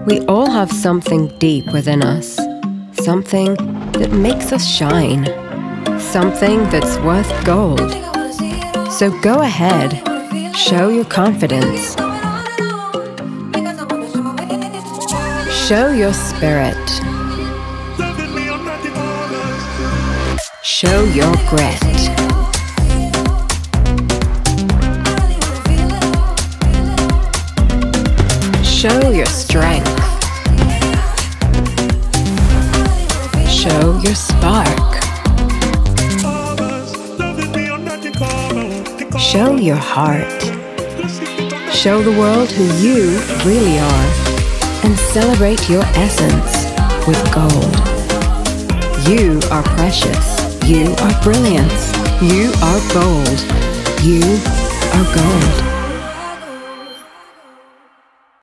We all have something deep within us, something that makes us shine, something that's worth gold. So go ahead, show your confidence. Show your spirit. Show your grit. Show your strength. Show your spark. Show your heart. Show the world who you really are, and celebrate your essence with gold. You are precious. You are brilliance. You are gold. You are gold.